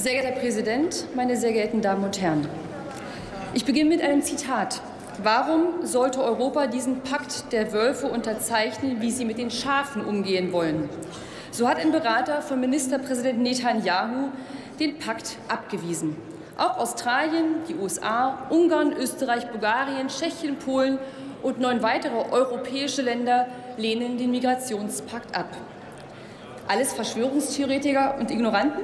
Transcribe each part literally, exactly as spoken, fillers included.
Sehr geehrter Herr Präsident, meine sehr geehrten Damen und Herren! Ich beginne mit einem Zitat. Warum sollte Europa diesen Pakt der Wölfe unterzeichnen, wie sie mit den Schafen umgehen wollen? So hat ein Berater von Ministerpräsident Netanyahu den Pakt abgewiesen. Auch Australien, die U S A, Ungarn, Österreich, Bulgarien, Tschechien, Polen und neun weitere europäische Länder lehnen den Migrationspakt ab. Alles Verschwörungstheoretiker und Ignoranten?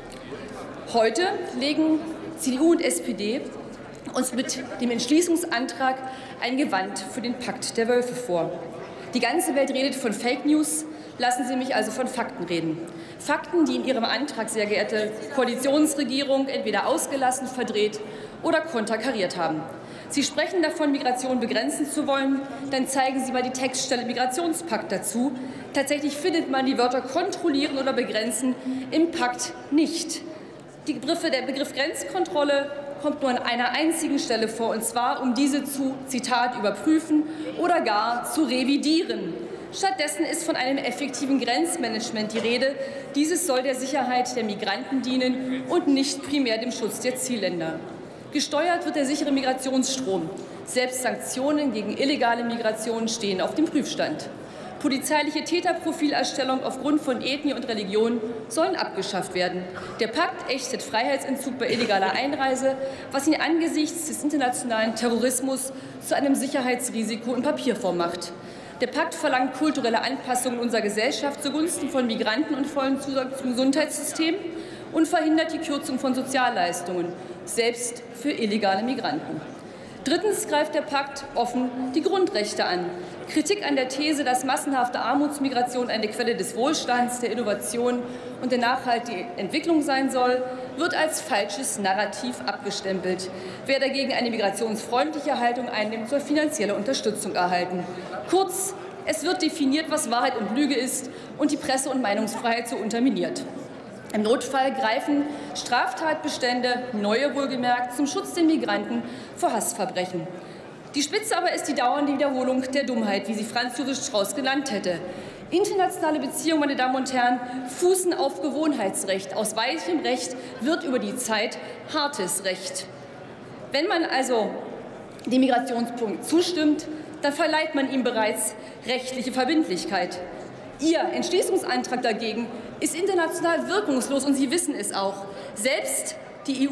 Heute legen C D U und S P D uns mit dem Entschließungsantrag ein Gewand für den Pakt der Wölfe vor. Die ganze Welt redet von Fake News. Lassen Sie mich also von Fakten reden. Fakten, die in Ihrem Antrag, sehr geehrte Koalitionsregierung, entweder ausgelassen, verdreht oder konterkariert haben. Sie sprechen davon, Migration begrenzen zu wollen. Dann zeigen Sie mal die Textstelle Migrationspakt dazu. Tatsächlich findet man die Wörter kontrollieren oder begrenzen im Pakt nicht. Die Begriffe, der Begriff Grenzkontrolle kommt nur an einer einzigen Stelle vor, und zwar um diese zu, Zitat, überprüfen oder gar zu revidieren. Stattdessen ist von einem effektiven Grenzmanagement die Rede. Dieses soll der Sicherheit der Migranten dienen und nicht primär dem Schutz der Zielländer. Gesteuert wird der sichere Migrationsstrom. Selbst Sanktionen gegen illegale Migration stehen auf dem Prüfstand. Polizeiliche Täterprofilerstellung aufgrund von Ethnie und Religion sollen abgeschafft werden. Der Pakt ächtet Freiheitsentzug bei illegaler Einreise, was ihn angesichts des internationalen Terrorismus zu einem Sicherheitsrisiko in Papierform macht. Der Pakt verlangt kulturelle Anpassungen unserer Gesellschaft zugunsten von Migranten und vollen Zugang zum Gesundheitssystem und verhindert die Kürzung von Sozialleistungen, selbst für illegale Migranten. Drittens greift der Pakt offen die Grundrechte an. Kritik an der These, dass massenhafte Armutsmigration eine Quelle des Wohlstands, der Innovation und der nachhaltigen Entwicklung sein soll, wird als falsches Narrativ abgestempelt. Wer dagegen eine migrationsfreundliche Haltung einnimmt, soll finanzielle Unterstützung erhalten. Kurz, es wird definiert, was Wahrheit und Lüge ist, und die Presse- und Meinungsfreiheit so unterminiert. Im Notfall greifen Straftatbestände, neue wohlgemerkt, zum Schutz der Migranten vor Hassverbrechen. Die Spitze aber ist die dauernde Wiederholung der Dummheit, wie sie Franz Josef Strauß genannt hätte. Internationale Beziehungen, meine Damen und Herren, fußen auf Gewohnheitsrecht. Aus weichem Recht wird über die Zeit hartes Recht. Wenn man also dem Migrationspunkt zustimmt, dann verleiht man ihm bereits rechtliche Verbindlichkeit. Ihr Entschließungsantrag dagegen ist international wirkungslos, und Sie wissen es auch. Selbst die E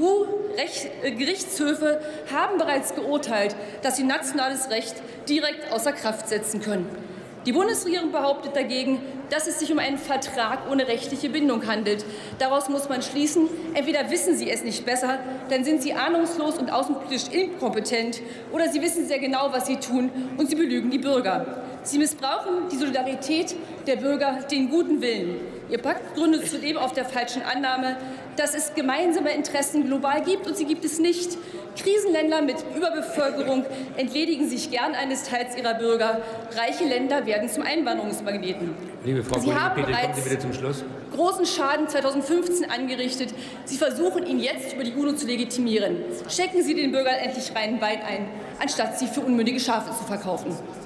U-Gerichtshöfe haben bereits geurteilt, dass sie nationales Recht direkt außer Kraft setzen können. Die Bundesregierung behauptet dagegen, dass es sich um einen Vertrag ohne rechtliche Bindung handelt. Daraus muss man schließen, entweder wissen Sie es nicht besser, dann sind Sie ahnungslos und außenpolitisch inkompetent, oder Sie wissen sehr genau, was Sie tun, und Sie belügen die Bürger. Sie missbrauchen die Solidarität der Bürger, den guten Willen. Ihr Pakt gründet zudem auf der falschen Annahme, dass es gemeinsame Interessen global gibt, und sie gibt es nicht. Krisenländer mit Überbevölkerung entledigen sich gern eines Teils ihrer Bürger. Reiche Länder werden zum Einwanderungsmagneten. Liebe Frau Sie haben Kollegin Peter, kommen Sie bereits bitte zum Schluss. großen Schaden zweitausendfünfzehn angerichtet. Sie versuchen, ihn jetzt über die UNO zu legitimieren. Schenken Sie den Bürgern endlich reinen Wein ein, anstatt sie für unmündige Schafe zu verkaufen.